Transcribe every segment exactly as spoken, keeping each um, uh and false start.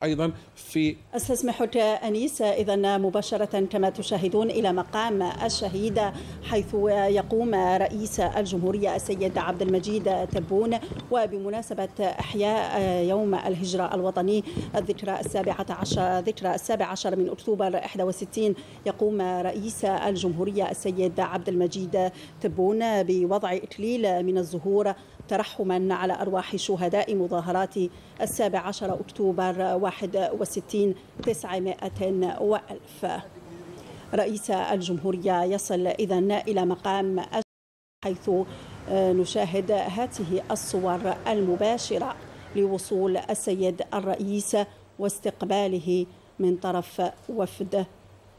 أيضا في استسمح أنيس إذا مباشرة كما تشاهدون إلى مقام الشهيد، حيث يقوم رئيس الجمهورية السيد عبد المجيد تبون، وبمناسبة إحياء يوم الهجرة الوطني الذكرى السابعة عشر ذكرى السابع عشر من أكتوبر واحد وستين، يقوم رئيس الجمهورية السيد عبد المجيد تبون بوضع إكليل من الزهور ترحما على أرواح شهداء مظاهرات السابع عشر أكتوبر واحد وستين تسعمائة وألف. رئيس الجمهورية يصل إذن إلى مقام حيث نشاهد هذه الصور المباشرة لوصول السيد الرئيس واستقباله من طرف وفد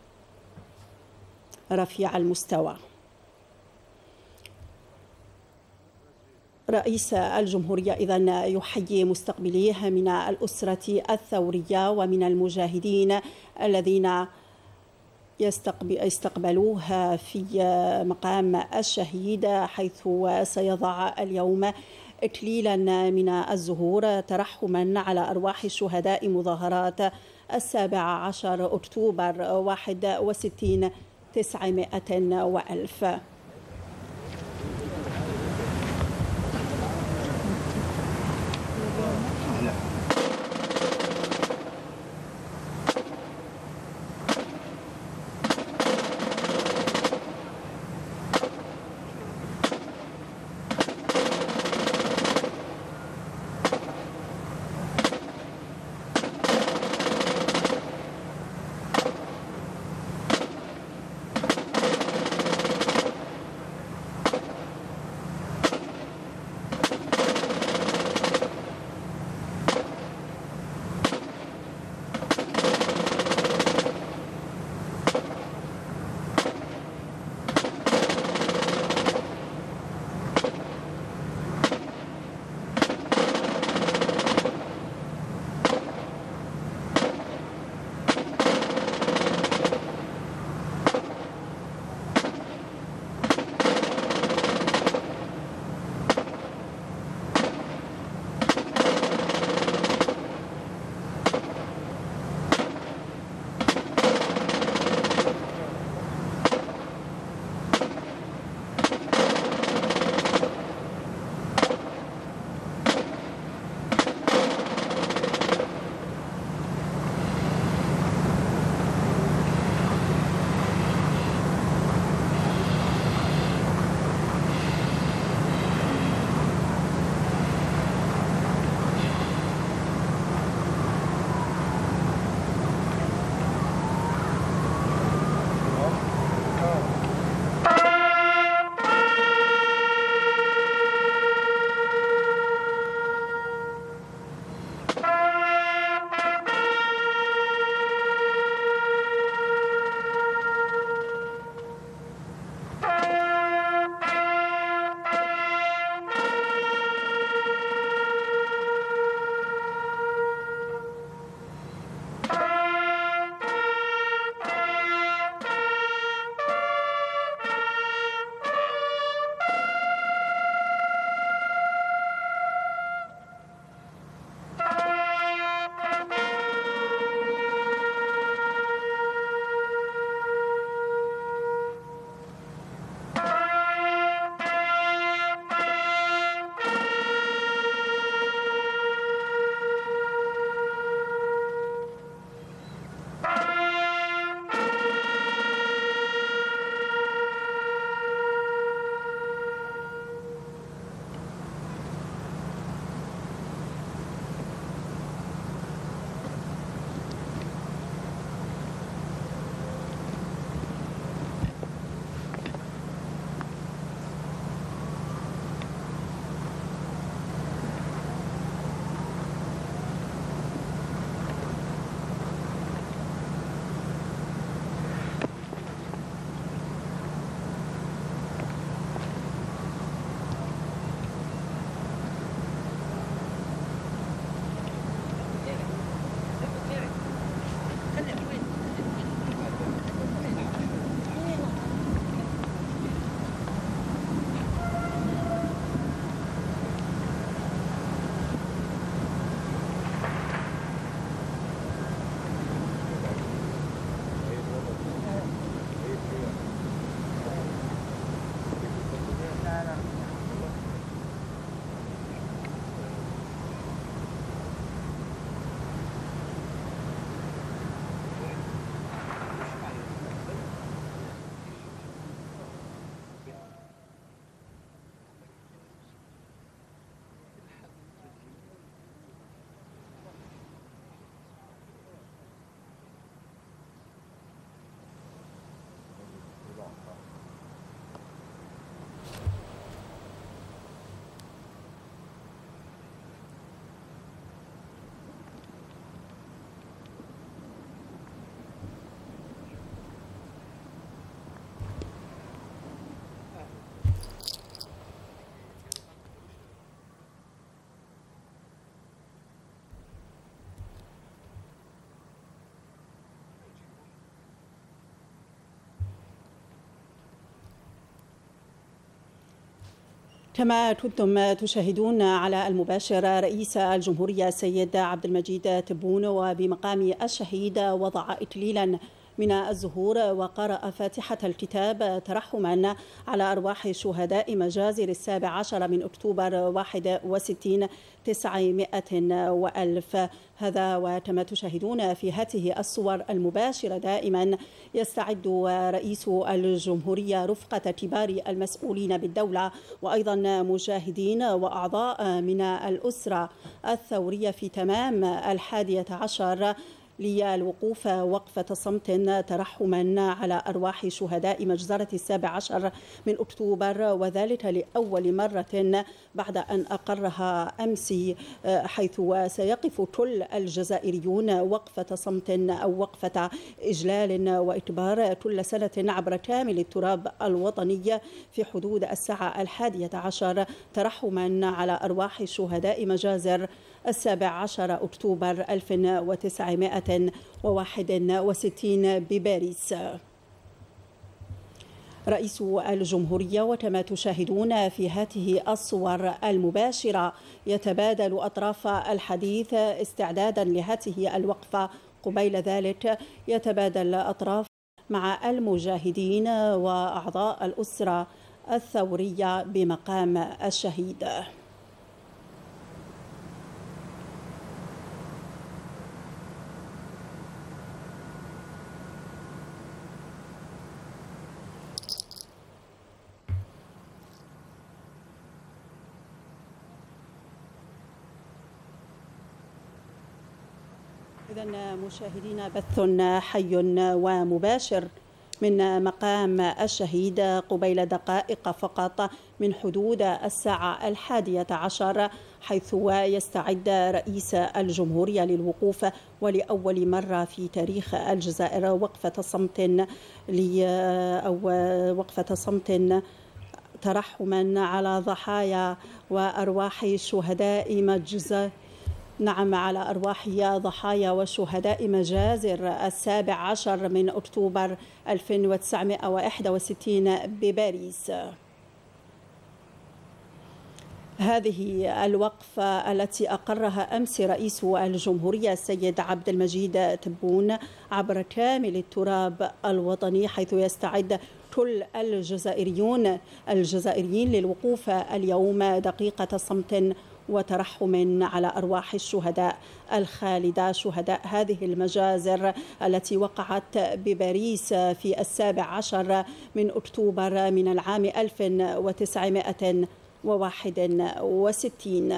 رفيع المستوى. رئيس الجمهورية إذن يحيي مستقبليه من الأسرة الثورية ومن المجاهدين الذين يستقبلوه في مقام الشهيد، حيث سيضع اليوم إكليلا من الزهور ترحما على أرواح شهداء مظاهرات السابع عشر أكتوبر واحد وستين تسعمائة وألف. كما كنتم تشاهدون على المباشر رئيس الجمهورية السيد عبد المجيد تبون وبمقام الشهيد وضع إكليلا من الزهور وقرأ فاتحة الكتاب ترحما على أرواح شهداء مجازر السابع عشر من أكتوبر واحد وستين تسعمائة وألف. هذا وكما تشاهدون في هذه الصور المباشرة دائما يستعد رئيس الجمهورية رفقة كبار المسؤولين بالدولة وأيضا مشاهدين وأعضاء من الأسرة الثورية في تمام الحادية عشر للوقوف وقفة صمت ترحما على أرواح شهداء مجزرة السابع عشر من أكتوبر، وذلك لأول مرة بعد أن أقرها أمس، حيث سيقف كل الجزائريون وقفة صمت أو وقفة إجلال وإكبار كل سنة عبر كامل التراب الوطني في حدود الساعة الحادية عشر ترحما على أرواح شهداء مجازر السابع عشر أكتوبر ألف وتسعمائة وواحد وستين بباريس. رئيس الجمهورية وكما تشاهدون في هذه الصور المباشرة يتبادل أطراف الحديث استعدادا لهذه الوقفة. قبيل ذلك يتبادل أطراف مع المجاهدين وأعضاء الأسرة الثورية بمقام الشهيد. إذن مشاهدين بث حي ومباشر من مقام الشهيد قبيل دقائق فقط من حدود الساعة الحادية عشر، حيث يستعد رئيس الجمهورية للوقوف ولأول مرة في تاريخ الجزائر وقفة صمت أو وقفة صمت ترحما على ضحايا وأرواح شهداء مجزر نعم على أرواح ضحايا وشهداء مجازر السابع عشر من أكتوبر ألف وتسعمائة وواحد وستين بباريس. هذه الوقفة التي أقرها أمس رئيس الجمهورية السيد عبد المجيد تبون عبر كامل التراب الوطني، حيث يستعد كل الجزائريون الجزائريين للوقوف اليوم دقيقة صمت وترحم على أرواح الشهداء الخالدة، شهداء هذه المجازر التي وقعت بباريس في السابع عشر من أكتوبر من العام ألف وتسعمائة وواحد وستين.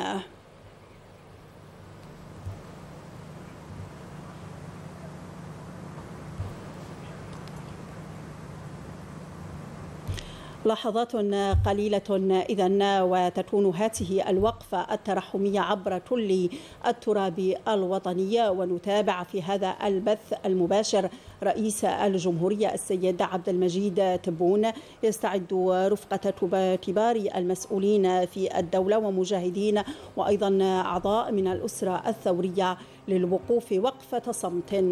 لحظات قليلة إذن وتكون هذه الوقفة الترحمية عبر كل التراب الوطني، ونتابع في هذا البث المباشر رئيس الجمهورية السيد عبد المجيد تبون يستعد رفقة كبار المسؤولين في الدولة ومجاهدين وأيضا أعضاء من الأسرة الثورية للوقوف وقفة صمت.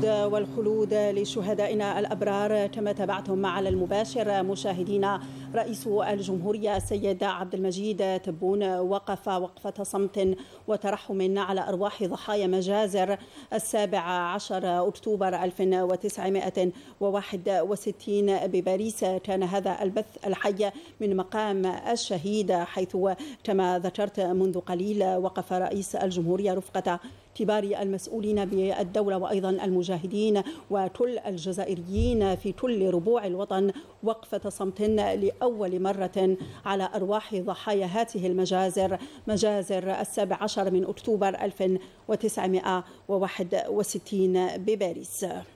الوقود والخلود لشهدائنا الأبرار. تم تابعتهم على المباشر مشاهدينا. رئيس الجمهورية السيد عبد المجيد تبون وقف وقفة صمت وترحم على أرواح ضحايا مجازر السابع عشر أكتوبر ألف وتسعمائة وواحد وستين بباريس. كان هذا البث الحي من مقام الشهيد، حيث كما ذكرت منذ قليل وقف رئيس الجمهورية رفقة كبار المسؤولين بالدولة وأيضا المجاهدين وكل الجزائريين في كل ربوع الوطن وقفة صمت لأول مرة على أرواح ضحايا هذه المجازر، مجازر السابع عشر من أكتوبر ألف وتسعمائة وواحد وستين بباريس.